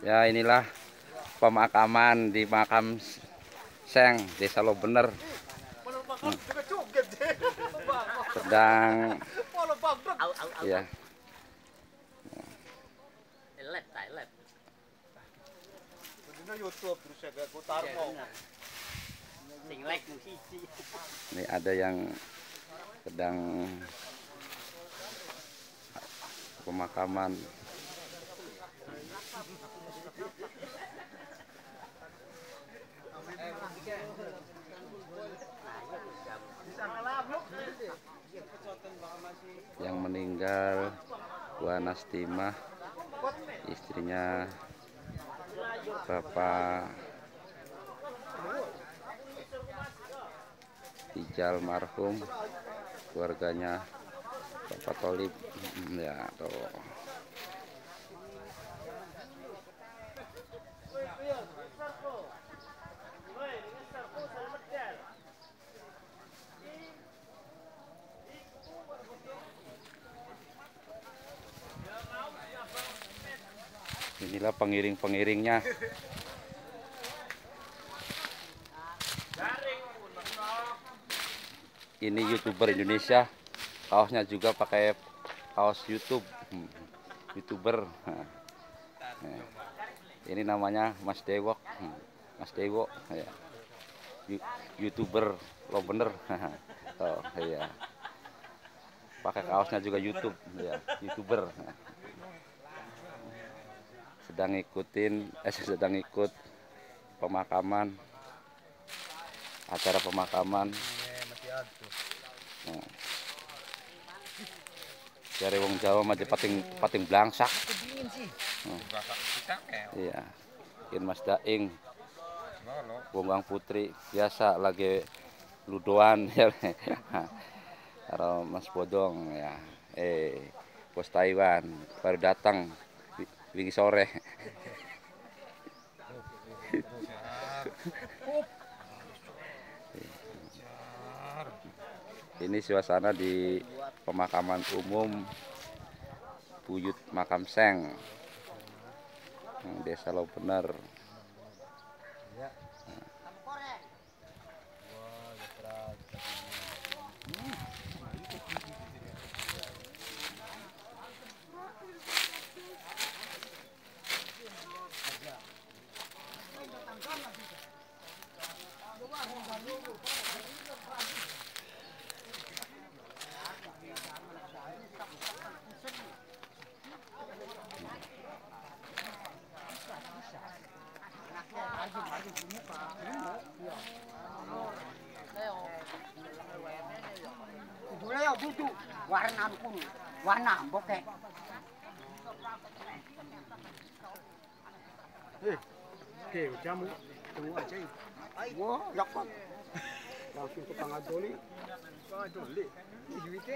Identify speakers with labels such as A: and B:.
A: Ya, inilah pemakaman di makam Seng, Desa Lobener. Sedang ya. Ini ada yang sedang pemakaman. Yang meninggal Bu Anastimah, istrinya Bapak Ijal marhum, keluarganya Bapak Tolib. Ya, tuh. Inilah pengiring-pengiringnya. Ini YouTuber Indonesia, kaosnya juga pakai kaos YouTube, YouTuber. Ini namanya Mas Dewok, Mas Dewo, ya. YouTuber Lobener. Oh, iya. Pakai kaosnya juga YouTube, ya, YouTuber. Sedang ikut pemakaman, acara pemakaman. Dari wong Jawa mah pating blangsak. Iya. In Mas Daing, Bonggang Putri biasa lagi ludoan ya. Karo Mas Bodong ya. Bos Taiwan baru datang wingi sore. Ini suasana di pemakaman umum Buyut Makam Seng, Desa Lobener.
B: Dulu duduk warna pun warna bokeh.
C: Jamu aja.
B: Wah, dapat. Langsung ke tengah doli.
C: Doli. Duitnya.